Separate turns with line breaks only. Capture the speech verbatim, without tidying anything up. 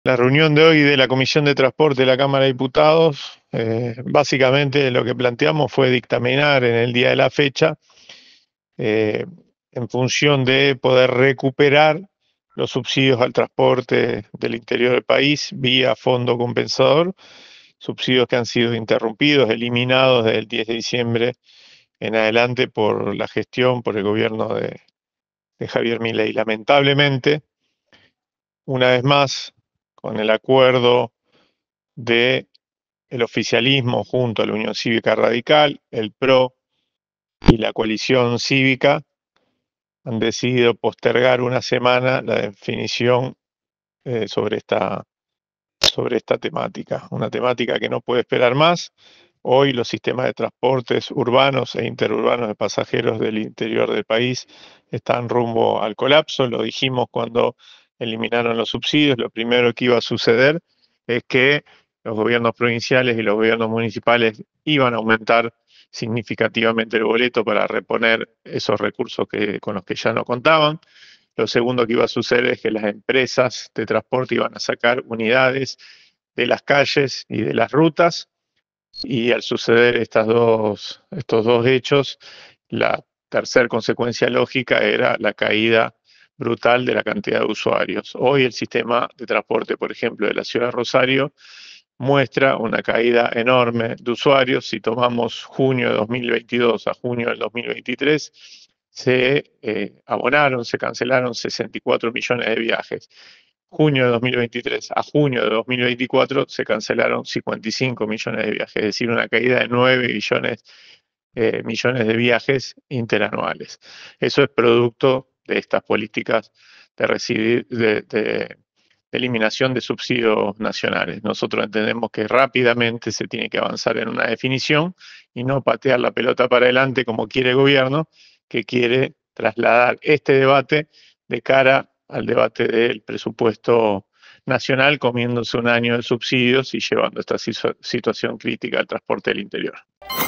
La reunión de hoy de la Comisión de Transporte de la Cámara de Diputados, eh, básicamente lo que planteamos fue dictaminar en el día de la fecha, eh, en función de poder recuperar los subsidios al transporte del interior del país vía fondo compensador, subsidios que han sido interrumpidos, eliminados desde el diez de diciembre en adelante por la gestión, por el gobierno de, de Javier Milei. Lamentablemente, una vez más, con el acuerdo de el oficialismo junto a la Unión Cívica Radical, el P R O y la coalición cívica han decidido postergar una semana la definición eh, sobre esta, sobre esta temática, una temática que no puede esperar más. Hoy los sistemas de transportes urbanos e interurbanos de pasajeros del interior del país están rumbo al colapso. Lo dijimos cuando eliminaron los subsidios. Lo primero que iba a suceder es que los gobiernos provinciales y los gobiernos municipales iban a aumentar significativamente el boleto para reponer esos recursos que, con los que ya no contaban. Lo segundo que iba a suceder es que las empresas de transporte iban a sacar unidades de las calles y de las rutas, y al suceder estas dos, estos dos hechos, la tercera consecuencia lógica era la caída brutal de la cantidad de usuarios. Hoy el sistema de transporte, por ejemplo, de la ciudad de Rosario, muestra una caída enorme de usuarios. Si tomamos junio de dos mil veintidós a junio del dos mil veintitrés, se eh, abonaron, se cancelaron sesenta y cuatro millones de viajes. Junio de dos mil veintitrés a junio de dos mil veinticuatro se cancelaron cincuenta y cinco millones de viajes, es decir, una caída de nueve billones, eh, millones de viajes interanuales. Eso es producto de estas políticas de, recibir, de, de, de eliminación de subsidios nacionales. Nosotros entendemos que rápidamente se tiene que avanzar en una definición y no patear la pelota para adelante como quiere el gobierno, que quiere trasladar este debate de cara al debate del presupuesto nacional, comiéndose un año de subsidios y llevando esta situación crítica al transporte del interior.